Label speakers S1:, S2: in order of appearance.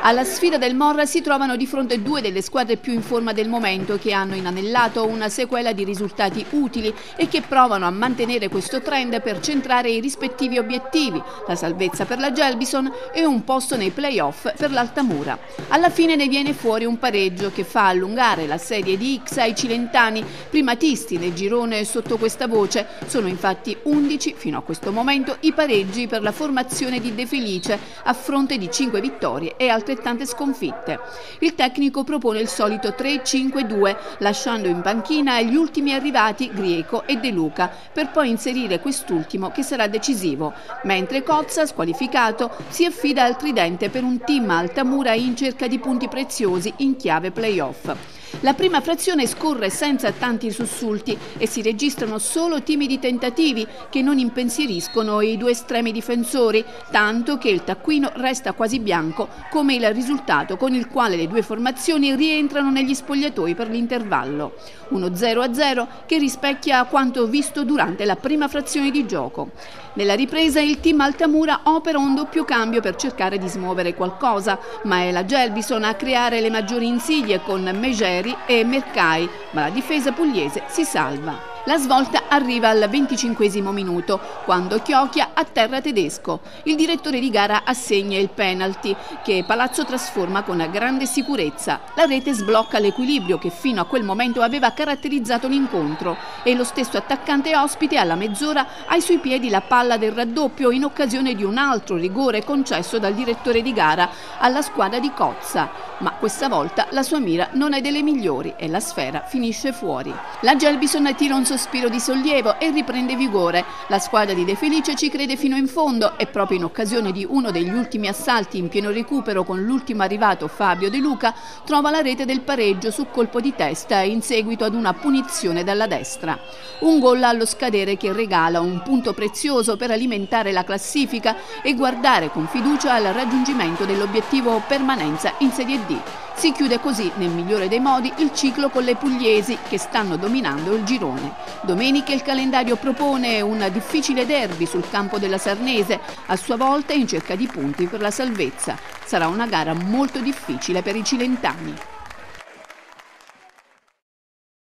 S1: Alla sfida del Morra si trovano di fronte due delle squadre più in forma del momento, che hanno inanellato una sequela di risultati utili e che provano a mantenere questo trend per centrare i rispettivi obiettivi, la salvezza per la Gelbison e un posto nei play-off per l'Altamura. Alla fine ne viene fuori un pareggio che fa allungare la serie di X ai cilentani, primatisti nel girone sotto questa voce. Sono infatti 11 fino a questo momento i pareggi per la formazione di De Felice, a fronte di 5 vittorie e altrettante sconfitte. Il tecnico propone il solito 3-5-2, lasciando in panchina gli ultimi arrivati Grieco e De Luca, per poi inserire quest'ultimo che sarà decisivo, mentre Cozza, squalificato, si affida al tridente per un team Altamura in cerca di punti preziosi in chiave playoff. La prima frazione scorre senza tanti sussulti e si registrano solo timidi tentativi che non impensieriscono i due estremi difensori, tanto che il taccuino resta quasi bianco, come il risultato con il quale le due formazioni rientrano negli spogliatoi per l'intervallo. Uno 0-0 che rispecchia quanto visto durante la prima frazione di gioco. Nella ripresa il team Altamura opera un doppio cambio per cercare di smuovere qualcosa, ma è la Gelbison a creare le maggiori insidie con Megeri e Mercai, ma la difesa pugliese si salva. La svolta arriva al 25esimo minuto, quando Chiocchia atterra Tedesco. Il direttore di gara assegna il penalty, che Palazzo trasforma con grande sicurezza. La rete sblocca l'equilibrio che fino a quel momento aveva caratterizzato l'incontro e lo stesso attaccante ospite alla mezz'ora ha ai suoi piedi la palla del raddoppio in occasione di un altro rigore concesso dal direttore di gara alla squadra di Cozza. Ma questa volta la sua mira non è delle migliori e la sfera finisce fuori. La Gelbison tira un sospiro di sollievo e riprende vigore. La squadra di De Felice ci crede fino in fondo e proprio in occasione di uno degli ultimi assalti in pieno recupero con l'ultimo arrivato Fabio De Luca trova la rete del pareggio su colpo di testa in seguito ad una punizione dalla destra. Un gol allo scadere che regala un punto prezioso per alimentare la classifica e guardare con fiducia al raggiungimento dell'obiettivo permanenza in Serie D. Si chiude così, nel migliore dei modi, il ciclo con le pugliesi che stanno dominando il girone. Domenica il calendario propone un difficile derby sul campo della Sarnese, a sua volta in cerca di punti per la salvezza. Sarà una gara molto difficile per i cilentani.